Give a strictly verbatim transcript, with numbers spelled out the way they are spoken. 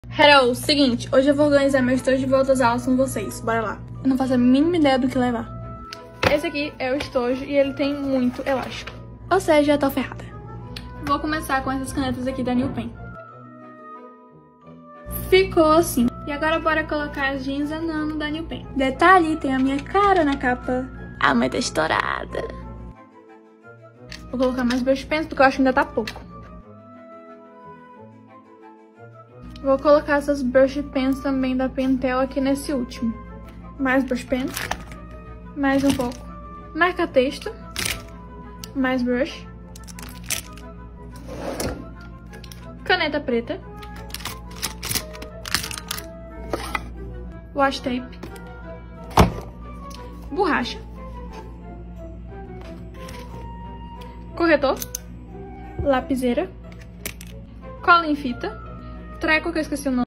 Hello, seguinte, hoje eu vou organizar meu estojo de volta às aulas com vocês, bora lá. Eu não faço a mínima ideia do que levar. Esse aqui é o estojo e ele tem muito elástico, ou seja, eu tô ferrada. Vou começar com essas canetas aqui da New Pen. Ficou assim. E agora bora colocar as jeans Nano da New Pen. Detalhe, tem a minha cara na capa. A mãe tá estourada. Vou colocar mais brush pens porque eu acho que ainda tá pouco. Vou colocar essas brush pens também da Pentel aqui nesse último. Mais brush pens. Mais um pouco. Marca-texto. Mais brush. Caneta preta. Washi tape. Borracha. Corretor. Lapiseira. Cola em fita. Treco que eu esqueci o nome.